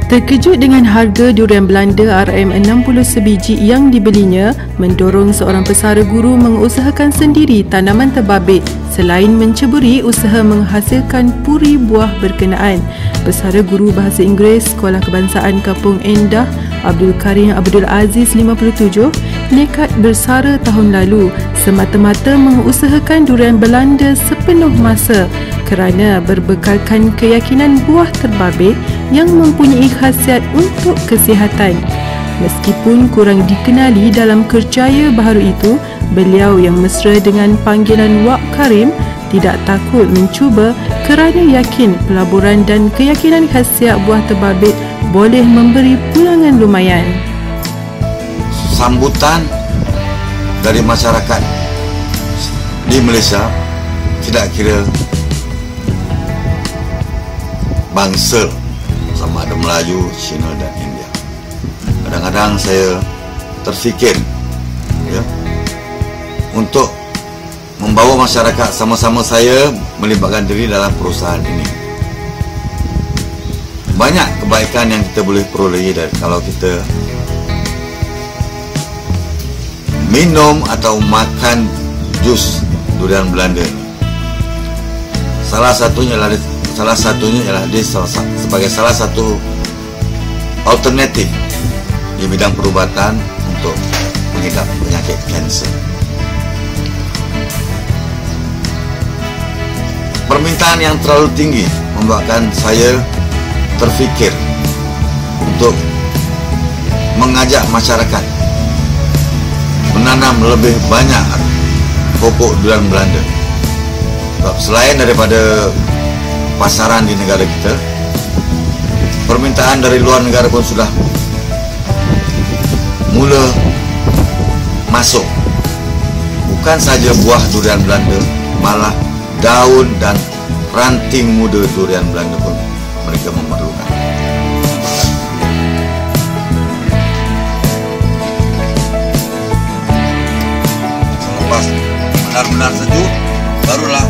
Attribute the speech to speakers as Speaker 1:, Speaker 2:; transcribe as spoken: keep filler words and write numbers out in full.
Speaker 1: Terkejut dengan harga durian Belanda R M enam puluh sebiji yang dibelinya, mendorong seorang pesara guru mengusahakan sendiri tanaman terbabit selain menceburi usaha menghasilkan puri buah berkenaan. Pesara guru Bahasa Inggeris Sekolah Kebangsaan Kampung Endah, Abdul Karim Abdul Aziz lima puluh tujuh, nekat bersara tahun lalu semata-mata mengusahakan durian Belanda sepenuh masa kerana berbekalkan keyakinan buah terbabit yang mempunyai khasiat untuk kesihatan. Meskipun kurang dikenali dalam kerjaya baharu itu, beliau yang mesra dengan panggilan Wak Karim tidak takut mencuba kerana yakin pelaburan dan keyakinan khasiat buah terbabit boleh memberi pulangan lumayan.
Speaker 2: Sambutan dari masyarakat di Malaysia tidak kira bangsa, sama ada Melayu, Cina dan India. Kadang-kadang saya terfikir ya, untuk membawa masyarakat sama-sama saya melibatkan diri dalam perusahaan ini. Banyak kebaikan yang kita boleh perolehi dari kalau kita minum atau makan jus durian Belanda ini. Salah satunya adalah salah satunya ialah dia sebagai salah satu alternatif di bidang perubatan untuk mengidap penyakit kanser. Permintaan yang terlalu tinggi membuatkan saya terfikir untuk mengajak masyarakat menanam lebih banyak pokok durian Belanda. Sebab selain daripada pasaran di negara kita, permintaan dari luar negara pun sudah mula masuk. Bukan saja buah durian Belanda, malah daun dan ranting muda durian Belanda pun mereka memerlukan. Selepas benar-benar sejuk, barulah